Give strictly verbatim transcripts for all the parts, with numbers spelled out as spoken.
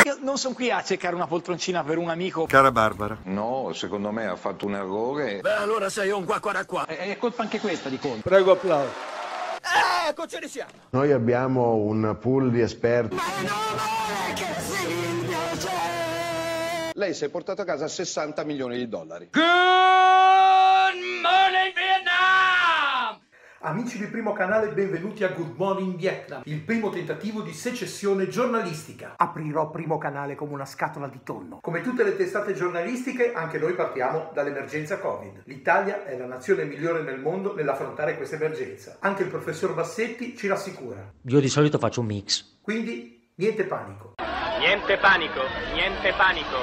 Io non sono qui a cercare una poltroncina per un amico. Cara Barbara. No, secondo me ha fatto un errore. Beh, allora sei un qua qua qua. È, è colpa anche questa di Conte. Prego, applauso. Ecco, ce ne siamo. Noi abbiamo un pool di esperti. Ma non vuole che si piace. Lei si è portato a casa sessanta milioni di dollari. Good morning, Vietnam! Amici di Primo Canale, benvenuti a Good Morning Vietnam, il primo tentativo di secessione giornalistica. Aprirò Primo Canale come una scatola di tonno. Come tutte le testate giornalistiche, anche noi partiamo dall'emergenza Covid. L'Italia è la nazione migliore nel mondo nell'affrontare questa emergenza. Anche il professor Bassetti ci rassicura. Io di solito faccio un mix. Quindi, niente panico. Niente panico, niente panico.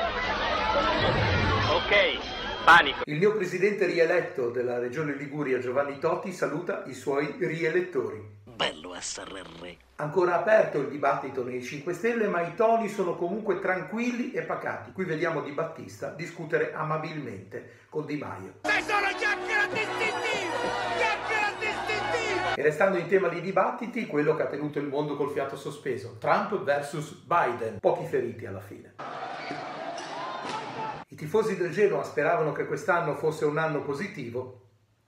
Ok. Panico. Il mio presidente rieletto della regione Liguria, Giovanni Toti, saluta i suoi rielettori. Bello essere re. Ancora aperto il dibattito nei cinque Stelle, ma i toni sono comunque tranquilli e pacati. Qui vediamo Di Battista discutere amabilmente con Di Maio. Sei solo chiacchiera distintivo! Chiacchiera distintivo! E restando in tema di dibattiti, quello che ha tenuto il mondo col fiato sospeso. Trump versus Biden. Pochi feriti alla fine. I tifosi del Genoa speravano che quest'anno fosse un anno positivo.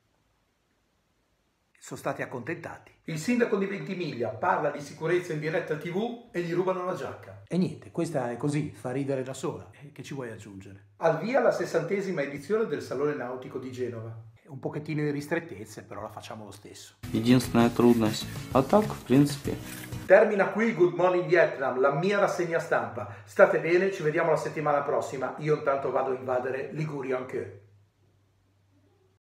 Sono stati accontentati. Il sindaco di Ventimiglia parla di sicurezza in diretta tivù e gli rubano la giacca. E niente, questa è così, fa ridere da sola. Che ci vuoi aggiungere? Al via la sessantesima edizione del Salone Nautico di Genova. Un pochettino di ristrettezze, però la facciamo lo stesso. Единственная трудность. А так, в принципе. Termina qui Good Morning Vietnam, la mia rassegna stampa. State bene, ci vediamo la settimana prossima. Io intanto vado a invadere Liguria anche.